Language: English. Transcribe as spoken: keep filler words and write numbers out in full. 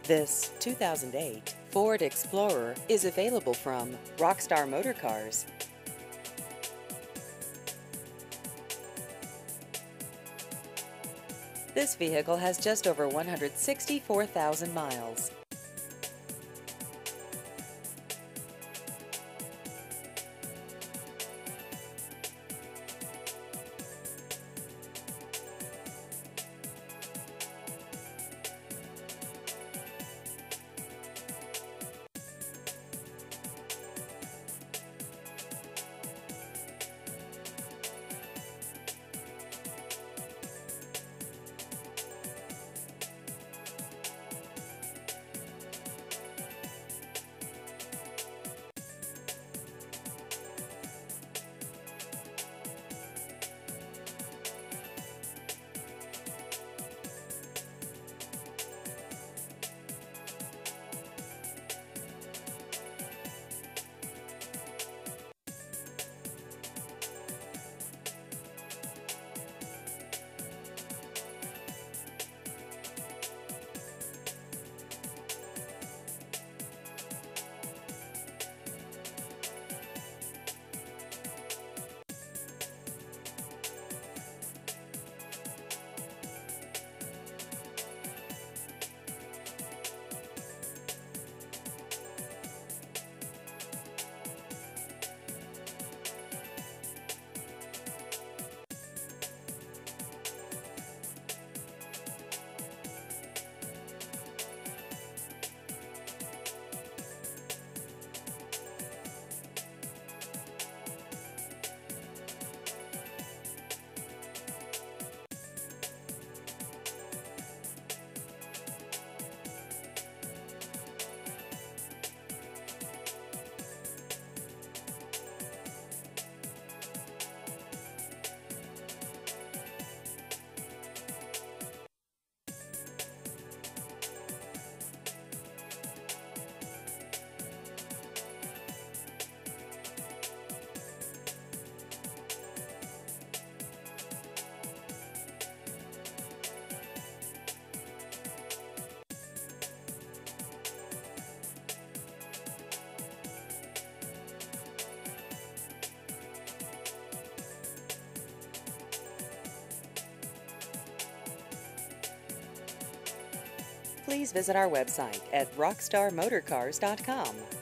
This two thousand eight Ford Explorer is available from Rockstar Motor Cars. This vehicle has just over one hundred sixty-four thousand miles. Please visit our website at rockstar motor cars dot com.